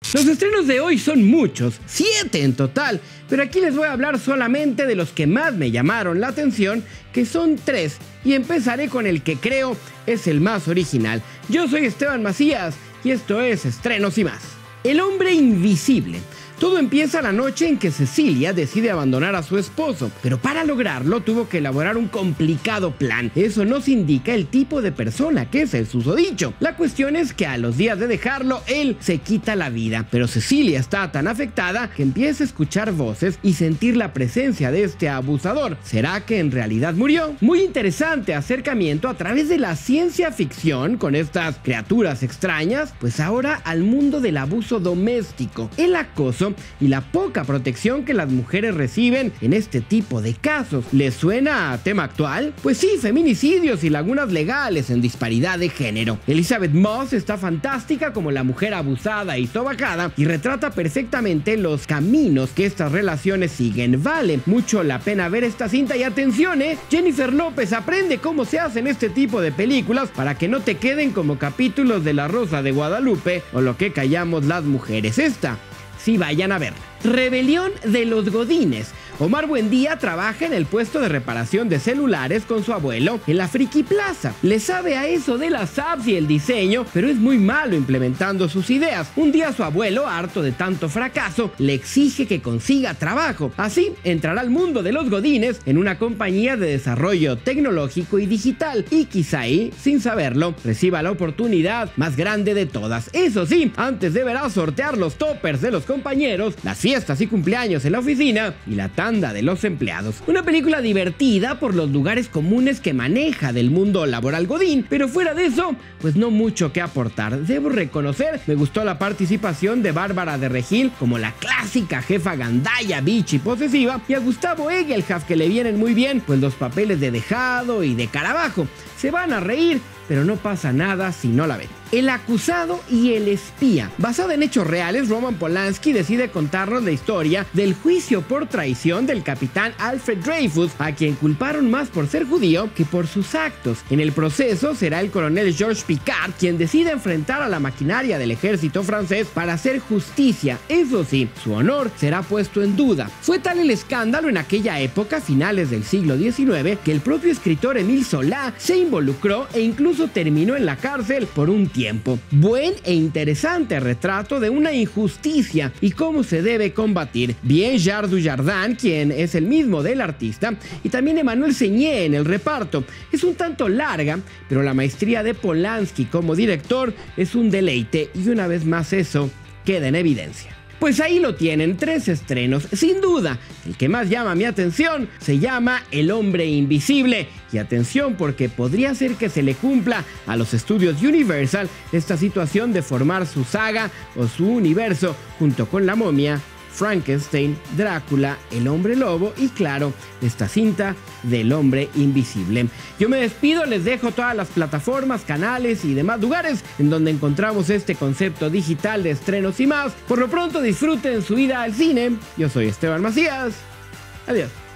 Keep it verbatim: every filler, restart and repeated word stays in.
Los estrenos de hoy son muchos, siete en total, pero aquí les voy a hablar solamente de los que más me llamaron la atención, que son tres, y empezaré con el que creo es el más original. Yo soy Esteban Macías y esto es Estrenos y Más. El hombre invisible. Todo empieza la noche en que Cecilia decide abandonar a su esposo, pero para lograrlo tuvo que elaborar un complicado plan. Eso nos indica el tipo de persona que es el susodicho. La cuestión es que a los días de dejarlo, él se quita la vida, pero Cecilia está tan afectada que empieza a escuchar voces y sentir la presencia de este abusador. ¿Será que en realidad murió? Muy interesante acercamiento a través de la ciencia ficción con estas criaturas extrañas, pues ahora al mundo del abuso doméstico, el acoso y la poca protección que las mujeres reciben en este tipo de casos. ¿Les suena a tema actual? Pues sí, feminicidios y lagunas legales en disparidad de género. Elizabeth Moss está fantástica como la mujer abusada y sobajada y retrata perfectamente los caminos que estas relaciones siguen. Vale mucho la pena ver esta cinta y atención, ¿eh? Jennifer López aprende cómo se hacen este tipo de películas para que no te queden como capítulos de La Rosa de Guadalupe o Lo que callamos las mujeres. Esta sí, vayan a verla. Rebelión de los Godines. Omar Buendía trabaja en el puesto de reparación de celulares con su abuelo en la Friki Plaza. Le sabe a eso de las apps y el diseño, pero es muy malo implementando sus ideas. Un día su abuelo, harto de tanto fracaso, le exige que consiga trabajo. Así entrará al mundo de los Godines en una compañía de desarrollo tecnológico y digital, y quizá ahí, sin saberlo, reciba la oportunidad más grande de todas. Eso sí, antes deberá sortear los toppers de los compañeros, las fiestas y cumpleaños en la oficina y la tanda de los empleados. Una película divertida por los lugares comunes que maneja del mundo laboral godín, pero fuera de eso, pues no mucho que aportar. Debo reconocer, me gustó la participación de Bárbara de Regil como la clásica jefa gandalla, bitch y posesiva, y a Gustavo Egelhaf, que le vienen muy bien pues los papeles de dejado y de carabajo. Se van a reír, pero no pasa nada si no la ven. El acusado y el espía. Basada en hechos reales, Roman Polanski decide contarnos la historia del juicio por traición del capitán Alfred Dreyfus, a quien culparon más por ser judío que por sus actos. En el proceso será el coronel Georges Picard quien decide enfrentar a la maquinaria del ejército francés para hacer justicia. Eso sí, su honor será puesto en duda. Fue tal el escándalo en aquella época, finales del siglo diecinueve, que el propio escritor Émile Zola se involucró e incluso terminó en la cárcel por un tiempo. Buen e interesante retrato de una injusticia y cómo se debe combatir. Bien Gerard Dujardin, quien es el mismo del artista, y también Emmanuel Seigné en el reparto. Es un tanto larga, pero la maestría de Polanski como director es un deleite, y una vez más eso queda en evidencia. Pues ahí lo tienen, tres estrenos. Sin duda, el que más llama mi atención se llama El hombre invisible. Y atención, porque podría ser que se le cumpla a los estudios Universal esta situación de formar su saga o su universo junto con La Momia, Frankenstein, Drácula, El Hombre Lobo y claro, esta cinta del hombre invisible. Yo me despido, les dejo todas las plataformas, canales y demás lugares en donde encontramos este concepto digital de estrenos y más. Por lo pronto disfruten su ida al cine. Yo soy Esteban Macías. Adiós.